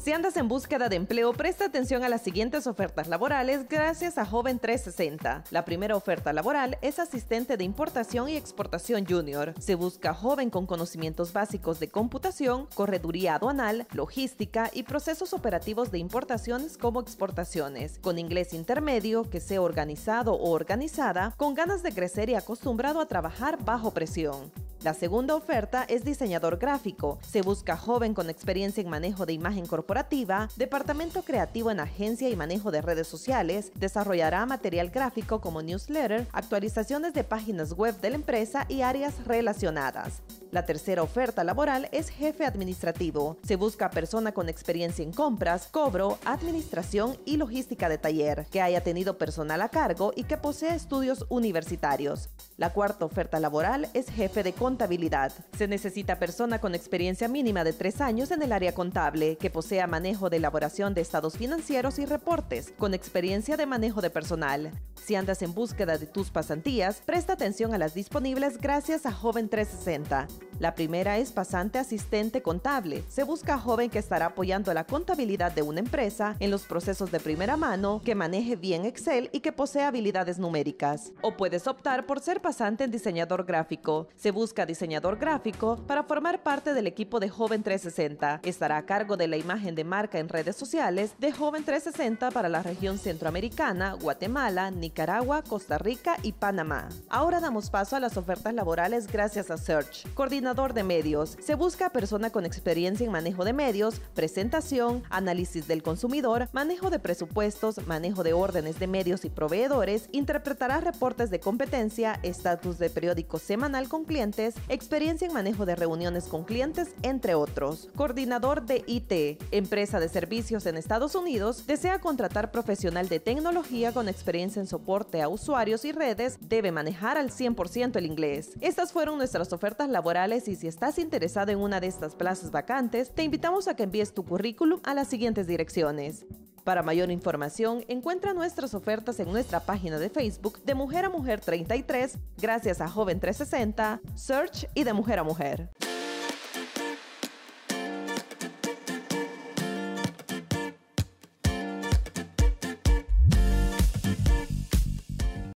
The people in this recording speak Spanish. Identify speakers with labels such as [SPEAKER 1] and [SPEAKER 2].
[SPEAKER 1] Si andas en búsqueda de empleo, presta atención a las siguientes ofertas laborales gracias a Joven 360. La primera oferta laboral es asistente de importación y exportación junior. Se busca joven con conocimientos básicos de computación, correduría aduanal, logística y procesos operativos de importaciones como exportaciones, con inglés intermedio, que sea organizado o organizada, con ganas de crecer y acostumbrado a trabajar bajo presión. La segunda oferta es diseñador gráfico. Se busca joven con experiencia en manejo de imagen corporativa, departamento creativo en agencia y manejo de redes sociales, desarrollará material gráfico como newsletter, actualizaciones de páginas web de la empresa y áreas relacionadas. La tercera oferta laboral es jefe administrativo. Se busca persona con experiencia en compras, cobro, administración y logística de taller, que haya tenido personal a cargo y que posea estudios universitarios. La cuarta oferta laboral es jefe de contabilidad. Se necesita persona con experiencia mínima de 3 años en el área contable, que posea manejo de elaboración de estados financieros y reportes, con experiencia de manejo de personal. Si andas en búsqueda de tus pasantías, presta atención a las disponibles gracias a Joven 360. La primera es pasante asistente contable. Se busca joven que estará apoyando la contabilidad de una empresa en los procesos de primera mano, que maneje bien Excel y que posea habilidades numéricas. O puedes optar por ser pasante en diseñador gráfico. Se busca diseñador gráfico para formar parte del equipo de Joven 360. Estará a cargo de la imagen de marca en redes sociales de Joven 360 para la región centroamericana, Guatemala, Nicaragua, Costa Rica y Panamá. Ahora damos paso a las ofertas laborales gracias a Search. Coordinador de medios. Se busca persona con experiencia en manejo de medios, presentación, análisis del consumidor, manejo de presupuestos, manejo de órdenes de medios y proveedores, interpretará reportes de competencia, estatus de periódico semanal con clientes, experiencia en manejo de reuniones con clientes, entre otros. Coordinador de IT. Empresa de servicios en Estados Unidos desea contratar profesional de tecnología con experiencia en soporte a usuarios y redes, debe manejar al 100% el inglés. Estas fueron nuestras ofertas laborales y si estás interesado en una de estas plazas vacantes, te invitamos a que envíes tu currículum a las siguientes direcciones. Para mayor información, encuentra nuestras ofertas en nuestra página de Facebook de Mujer a Mujer 33, gracias a Joven 360, Search y de Mujer a Mujer.